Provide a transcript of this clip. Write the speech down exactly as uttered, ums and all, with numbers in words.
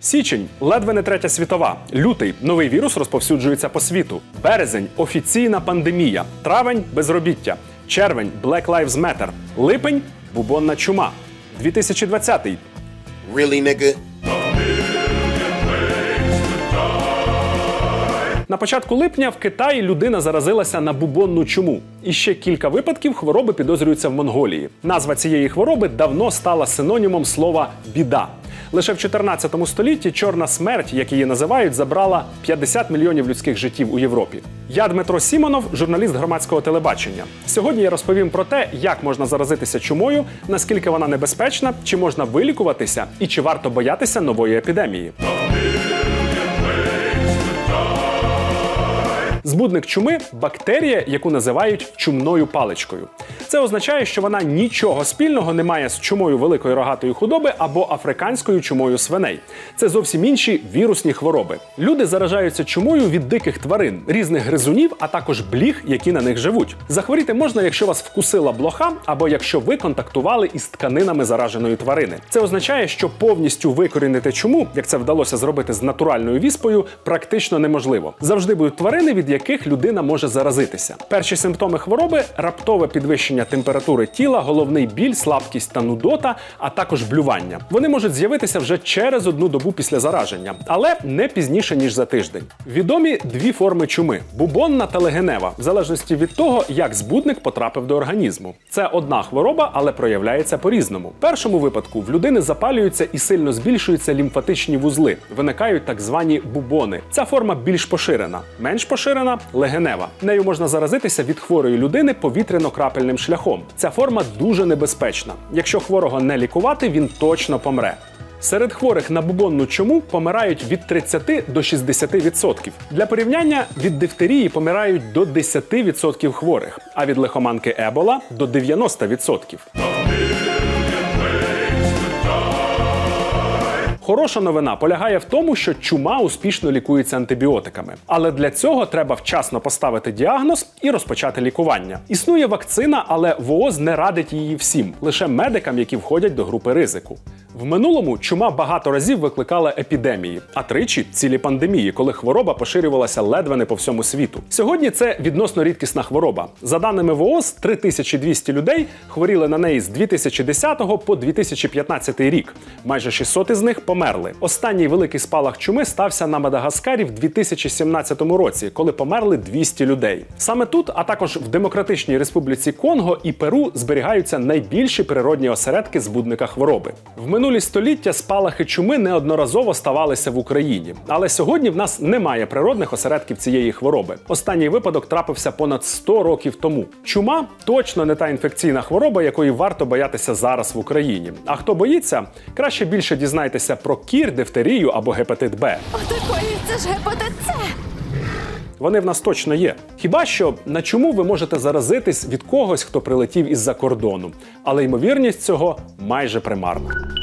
Січень – ледве не третя світова. Лютий – новий вірус розповсюджується по світу. Березень – офіційна пандемія. Травень – безробіття. Червень – Black Lives Matter. Липень – бубонна чума. дві тисячі двадцятий. Really, nigga? На початку липня в Китаї людина заразилася на бубонну чуму. І ще кілька випадків хвороби підозрюються в Монголії. Назва цієї хвороби давно стала синонімом слова «біда». Лише в чотирнадцятому столітті чорна смерть, як її називають, забрала п'ятдесят мільйонів людських життів у Європі. Я Дмитро Сімонов, журналіст громадського телебачення. Сьогодні я розповім про те, як можна заразитися чумою, наскільки вона небезпечна, чи можна вилікуватися і чи варто боятися нової епідемії. Збудник чуми – бактерія, яку називають чумною паличкою. Це означає, що вона нічого спільного не має з чумою великої рогатої худоби або африканською чумою свиней. Це зовсім інші вірусні хвороби. Люди заражаються чумою від диких тварин, різних гризунів, а також бліг, які на них живуть. Захворіти можна, якщо вас вкусила блоха, або якщо ви контактували із тканинами зараженої тварини. Це означає, що повністю викорінити чуму, як це вдалося зробити з натуральною віспою, практично неможливо. Завжди будуть тварини, від яких людина може заразитися. Перші симптоми хвороби – раптове підвищення температури тіла, головний біль, слабкість та нудота, а також блювання. Вони можуть з'явитися вже через одну добу після зараження, але не пізніше, ніж за тиждень. Відомі дві форми чуми – бубонна та легенева, в залежності від того, як збудник потрапив до організму. Це одна хвороба, але проявляється по-різному. В першому випадку в людини запалюються і сильно збільшуються лімфатичні вузли, виникають так звані бубони. Ця форма більш поширена. Менш поширена – легенева. Нею можна заразитися від хворої людини повітряно-крапельним шляхом. Ця форма дуже небезпечна. Якщо хворого не лікувати, він точно помре. Серед хворих на бубонну чуму помирають від тридцяти до шістдесяти відсотків. Для порівняння, від дифтерії помирають до десяти відсотків хворих, а від лихоманки Ебола – до дев'яноста відсотків. Хороша новина полягає в тому, що чума успішно лікується антибіотиками. Але для цього треба вчасно поставити діагноз і розпочати лікування. Існує вакцина, але ВООЗ не радить її всім, лише медикам, які входять до групи ризику. В минулому чума багато разів викликала епідемії, а тричі – цілі пандемії, коли хвороба поширювалася ледве не по всьому світу. Сьогодні це відносно рідкісна хвороба. За даними ВООЗ, три тисячі двісті людей хворіли на неї з дві тисячі десятого по дві тисячі п'ятнадцятий рік. Майже шістсот із них померли. Останній великий спалах чуми стався на Мадагаскарі в дві тисячі сімнадцятому році, коли померли двісті людей. Саме тут, а також в Демократичній Республіці Конго і Перу зберігаються найбільші природні осередки збудника хвороби. В минулі століття спалахи чуми неодноразово ставалися в Україні. Але сьогодні в нас немає природних осередків цієї хвороби. Останній випадок трапився понад сто років тому. Чума – точно не та інфекційна хвороба, якої варто боятися зараз в Україні. А хто боїться, краще більше дізнайтеся про кір, дифтерію або гепатит Б. Отакої, це ж гепатит С! Вони в нас точно є. Хіба що на чуму ви можете заразитись від когось, хто прилетів із-за кордону. Але ймовірність цього майже примарна.